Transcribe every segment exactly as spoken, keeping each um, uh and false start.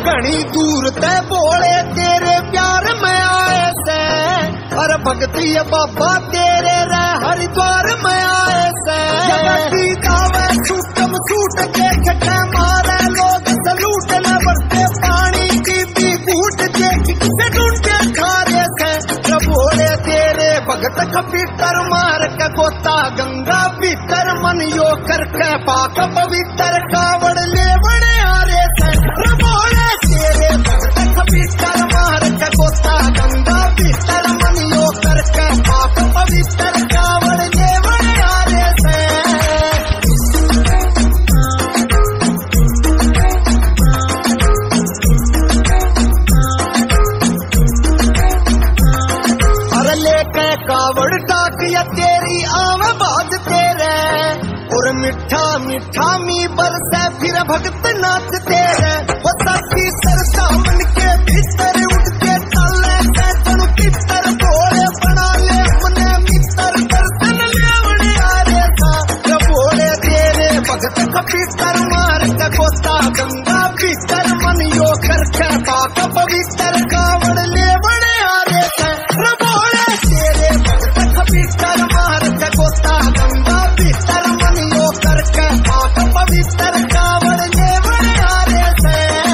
घनी दूर ते बोले तेरे प्यार में आए से, और भगती बाबा तेरे रे हरिद्वार में आए से। दावे सूटम सूट के खटे मारे लोग सलूट न बरते पानी की भी बूट के किसे ढूंढे खारे से। बोले तेरे भगत कपीतर मार के गोता गंगा भीतर मन यो करके पाक पवित्र कावड़ ले बड़े आरे से। बोले तेरे भगत कपीतर मार के गोता गंगा भीतर मन यो करके पाक पवित्र कावड़ ले बड़े आरे से। कावड़ डाकिया तेरी आवे बाज तेरे, और मिठा मिठा मी बरसे फिर भगत नाच तेरे। वो सती सरसा मन के भीतर उठ के ताले से तनु तितर बोले बना ले मने मित्र दर्शन लेवड़े आरे था। बोले तेरे भगत कपीतर मार के गोता गंगा भीतर मन यो करके पाक पवित्र कावड़ ले बड़े आरे थे। बोले तेरे भगत कपीतर मार के गोता गंगा भीतर मन यो करके पाक पवित्र कावड़ ले बड़े आरे थे।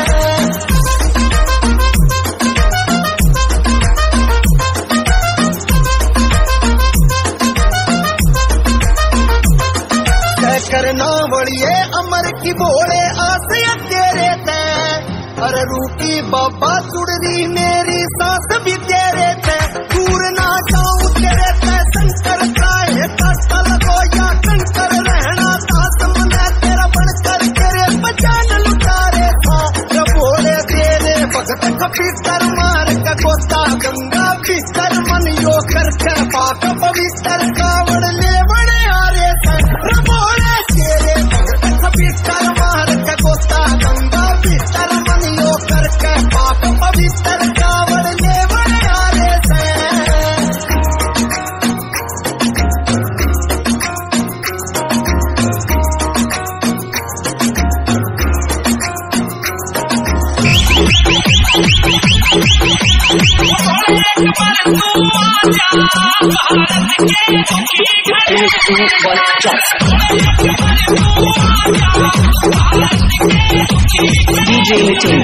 करना बड़िए अमर की बोले आसिया तेरे थे, अरे रूठी बाबा चुड़री मेरी सांस भी तेरे थे। दूर ना जाऊं तेरे थे शंकर काहे कष्ट लगो या कंकर रहना साथ मना तेरा बनकर तेरे बचान लुटारे था। बोले तेरे भगत कपीतर मार के गोता गंगा भीतर मन यो करके पाक पवित्र कावड़ ले बड़े आरे थे। बोले तेरे भगत कपीतर मार के गोता गंगा भीतर मन यो करके पाक पवित्र कावड़ ले बड़े आरे थे। D J Nitin.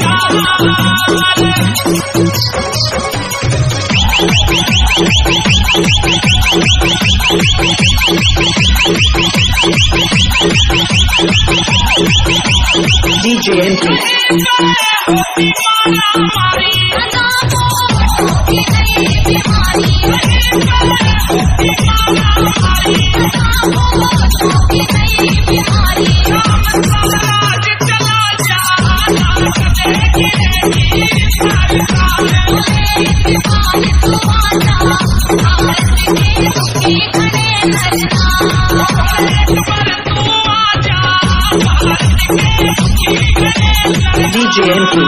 D J Nitin. D J Nitin.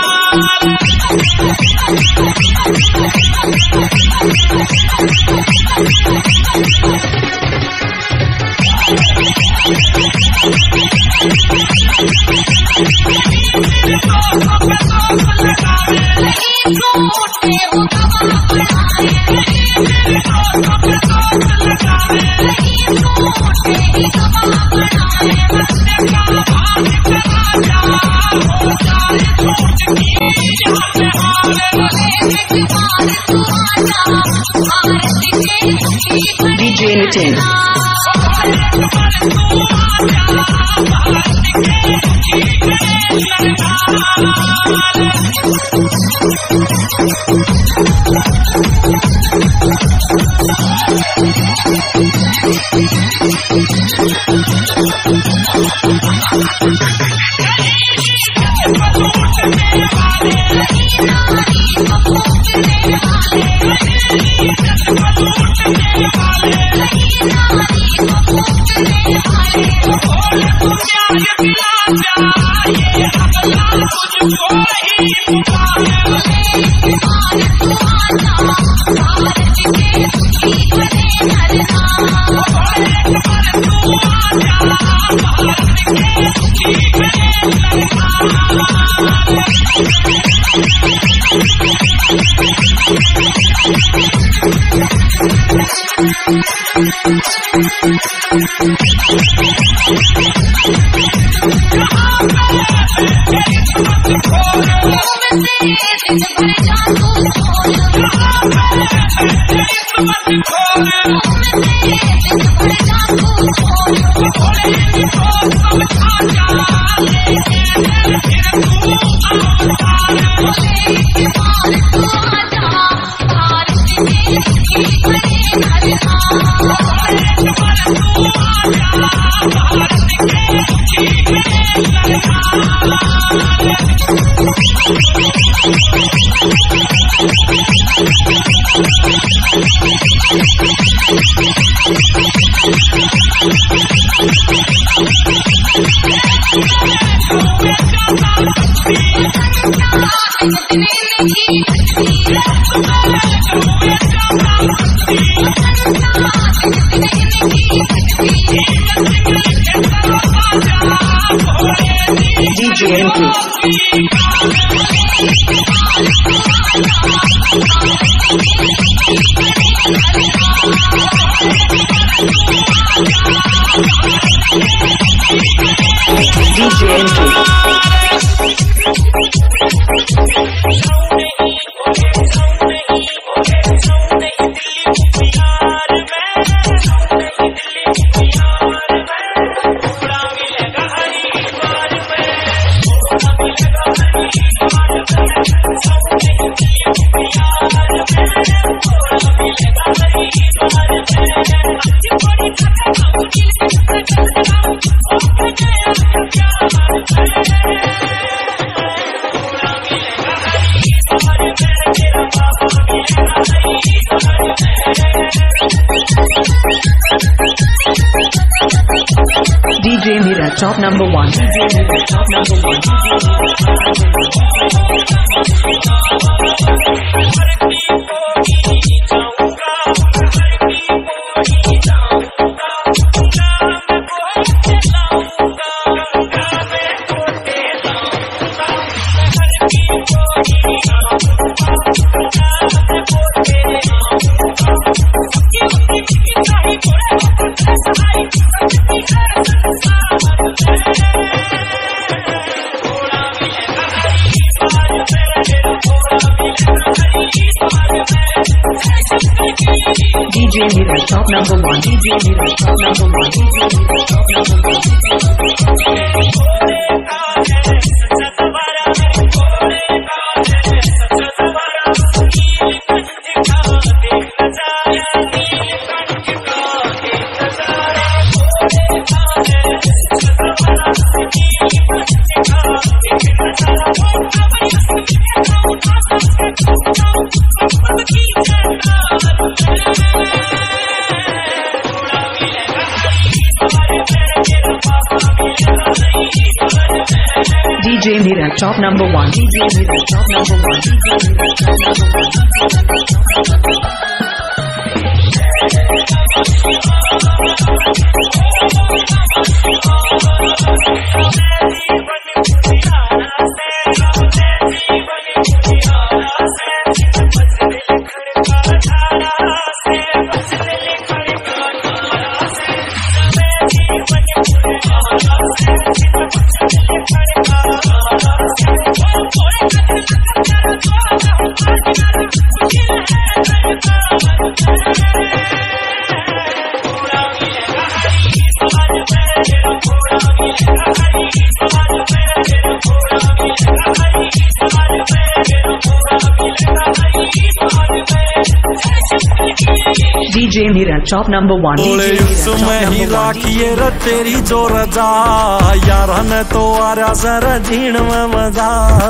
D J Nitin. Thank you. D J N K. D J N K. D J Mira, top number one. D J Mira, top number one. D J Mira, top number one. D J Mira, top number one. D J Mira, top number D J Mira, top number one. D J Mira, top number one. D J Mira, top number one. D J Mira, top number one. बोले उसमें ही राखिए रे तेरी जो रजा यार ने तो आरा sir जीण में मजा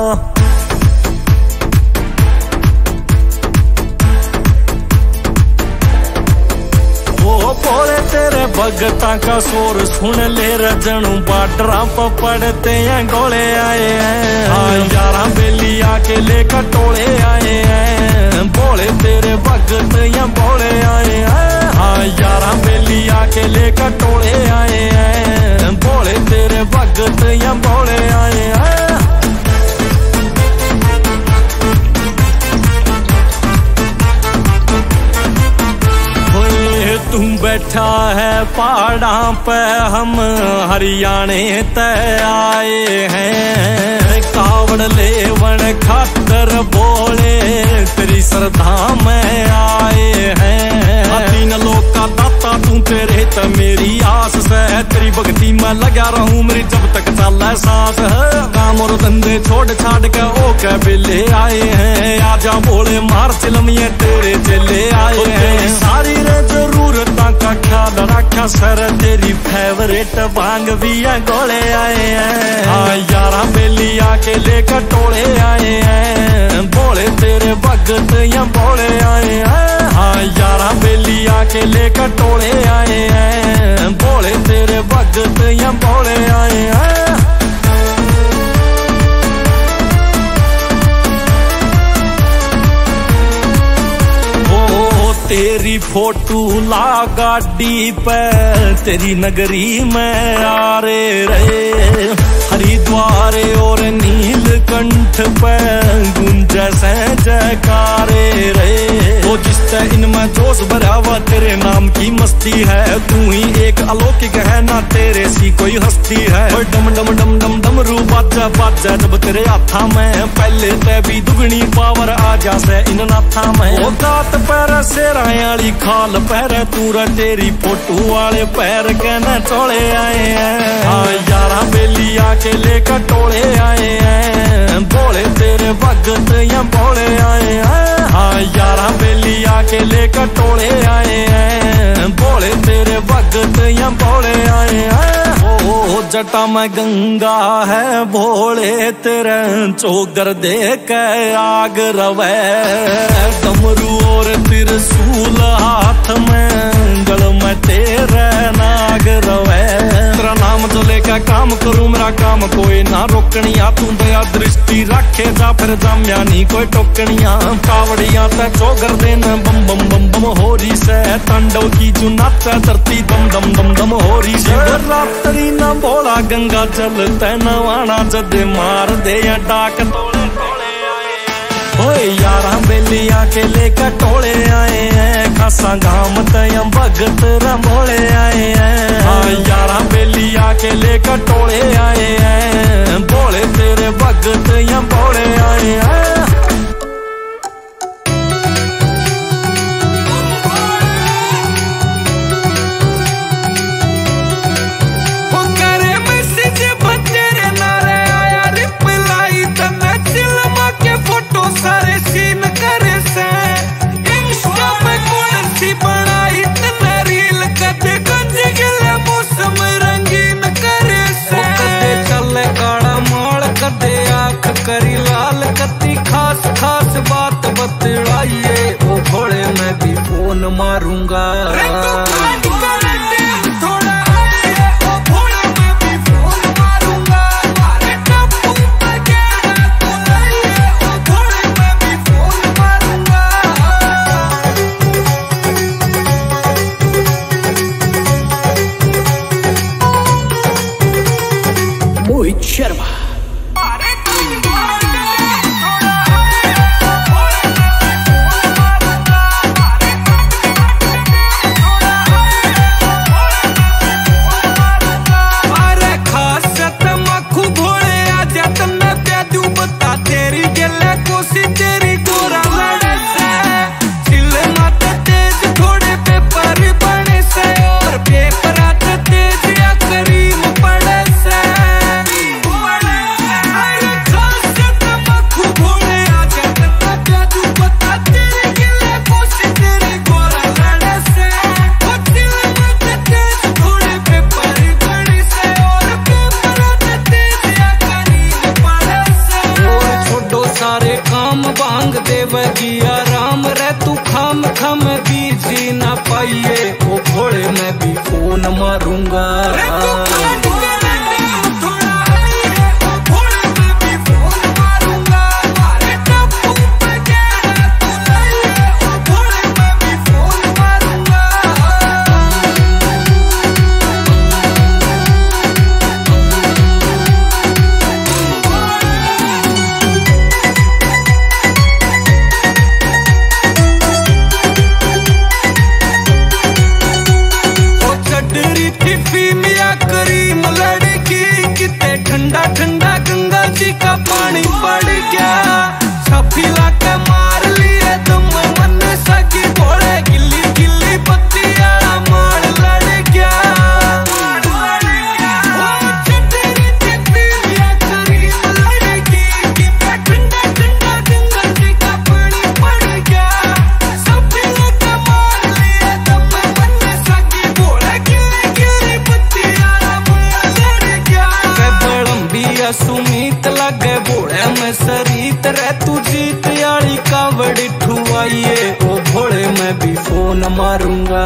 बोले तेरे भगता का शोर सुन ले रजनू बाडरा पर पड़ते हैं गोले आए हैं हाँ यारा बेली आके लेकर टोले आए हैं बोले तेरे भगत या बोले आए हैं हाँ यारा बेली आके लेकर टोले आए हैं बोले तेरे भगत या बोले आए हैं बैठा है पहाड़ा पे हम हरियाणे तय आए हैं। कावड़ लेवन खातर बोले तेरी श्रद्धा में आए हैं। तीन लोग का दाता तू तेरे त मेरी आस से तेरी भक्ति में लगा रहूं मेरी जब तक चले सांस है। काम और धंधे छोड़ छाड़ के ओ के बेले आए हैं। आजा बोले मार चिलमिए तेरे चले आए हैं। सारी रे जरूरतां का ख्याल रखा सर तेरी फेवरेट भांग भी है गोले आए हैं। हाँ यारा बेली आके लेकर टोले आए हैं। बोले तेरे भगत या बोले आए हैं। हाँ यारा बेली आके लेकर टोले आए हैं। बोले तेरे भगत या बोले आए हैं। तेरी फोटो ला गाड़ी पे तेरी नगरी में आ रे रे। हरिद्वार और नीलकंठ पे गुंजा से जयकारे रे। वो जिससे इनमें जोश भरा हुआ तेरे नाम की मस्ती है। तू ही एक अलौकिक है ना तेरे सी कोई हस्ती है। और डम डम डम डम डम रू बाजा बाजा जब तेरे हाथा में पहले ते भी दुगनी पावर आ जा से इन नाथा में। वो दात पैर से वाली खाल पैर तूरा तेरी फोटो वाले पैर कहना चोले आए हैं। हाँ यारा बेली आके लेकर टोले आए हैं। बोले तेरे भगत या बोले आए हैं। हाँ यारा बेली आके लेकर टोले आए हैं। बोले तेरे भगत या बोले आए हैं। ओ जटा में गंगा है भोले तेरे चोगर दे के आग रवे। डमरू और त्रिशूल हाथ में गल में तेरे नाग रवे। तेरा नाम तो लेकर काम करूं मेरा काम कोई ना रोकनिया। तू दया दृष्टि रखे जा फिर जाम्या नहीं कोई टोकनिया। कावड़िया ते चोगर देन बम बम बम बम हो रही से। तांडव की जो नाचा धरती दम दम दम दम हो रही से। रात्रि न बोला गंगा जल तै नवाना जद मार दे या डाक तोड़े ओए यारा बेली आके लेकर टोले आए हैं। खासा गाम तयम भगत रमोले आए हैं। हाँ यारा बेली आके लेकर टोले आए हैं। बोले तेरे भगत या बोले आए हैं। सारे सीन करे से इंस्टा पे कौन सी बनाई इतना रील कदे गंज गिले मौसम रंगीन करे से। कदे चले काड़ा मोड़ कदे आँख करी लाल कती खास खास बात बतलाइए। ओ घोड़े मैं भी फोन मारूंगा। शर्मा देवगिया राम रे तू खाम खाम बीजी ना पाइए। ओ घोड़े मैं भी फोन मारूंगा। तू जीत याली कावड़ी ठुआइए ओ भोले मैं भी फोन मारूंगा।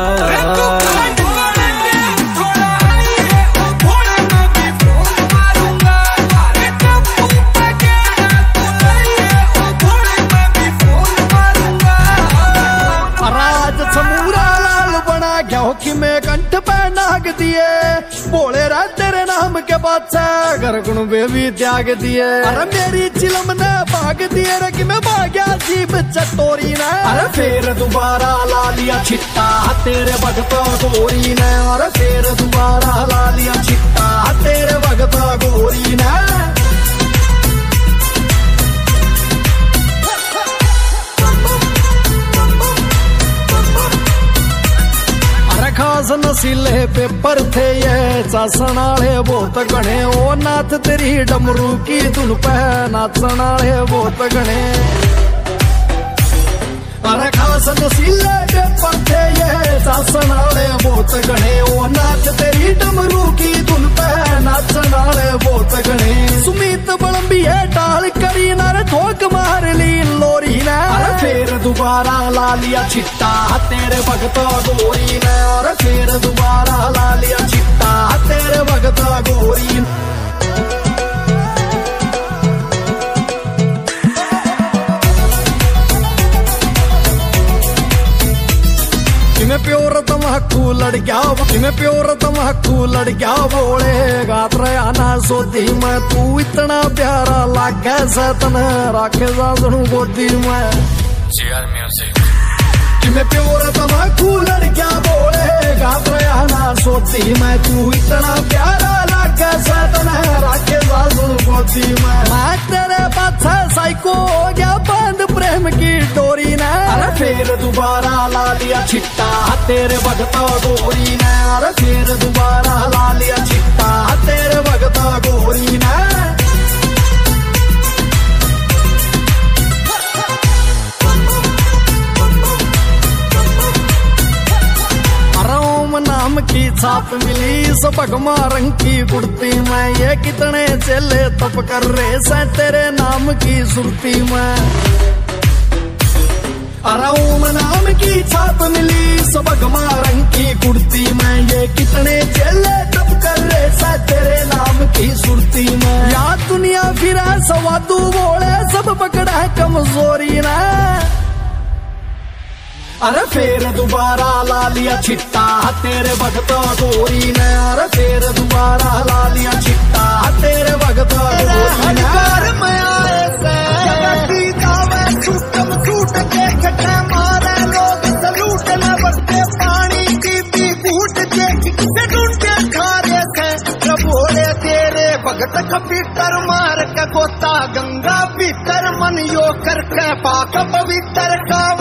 कि मैं कंठ पे नाग दिए बोले रा तेरे नाम के बादशाह घर गुण बेबी त्याग दिए। अरे मेरी चिलम ने भाग दिए रे कि मैं भाग्या जीप चटोरी ने। अरे फिर दोबारा ला लिया छिट्टा तेरे भगता गोरी ने। अरे फिर दोबारा ला लिया छिट्टा तेरे भगता गोरी ने। खास नसीले पेपर थे ये चासन आले बहुत गणे ओ नाथ तेरी डमरू की धुन पे नाचन आले बहुत गणे। अरे खास नसीले पेपर थे ये चासन आले बहुत गणे ओ नाथ तेरी डमरू की धुन पे नाचन आले बहुत गणे। सुमित बलम्बी है टाल करी नारे ठोक मार ली लोरी ने। अरे फिर दोबारा ला लिया छिट्टा तेरे भगता गोरी ने। और फिर दोबारा ला लिया छिट्टा तेरे भगता गोरी ने। मैं प्योर तमहकू लड़ गया मैं प्योर तमहकू लड़ गया बोले गात रहा ना सोती मैं तू इतना प्यारा लागे सतन राखे सासनू गोदी में। मैं प्योर तमहकू लड़ गया बोले गात रहा ना सोती मैं तू इतना प्यारा लागे सतन राखे सासनू गोदी में। मैं तेरे पाछे साइको हो गया बंद प्रेम की डोरी ने। अरे फिर दोबारा ला लिया छिट्टा तेरे भगता गोरी ने। अरे फिर दोबारा ला लिया छिट्टा तेरे भगता गोरी ने। नाम की छाप मिली सबगमा रंग की कुर्ती में ये कितने चेले तप कर रहे से तेरे नाम की सुरती में। अरे ओम नाम की छाप मिली सबगमा रंग की कुर्ती में ये कितने चेले तप कर रहे से तेरे नाम की सुरती में। या दुनिया फिरा सवादू बोले सब पकड़ा कमजोरी ना। अरे फिर दोबारा ला लिया छिट्टा तेरे भगता गोरी ने। अरे फिर दोबारा ला लिया छिट्टा तेरे भगता गोरी ने। मैं आए से छूटम छूट के खट्टे मारे लोग सलूट न बरते पानी की भी बूट के किसे ढूंढे खारे से बोले तेरे भगत कपीटर मार के गोता गंगा भीतर मन यो करके पाक पवित्र का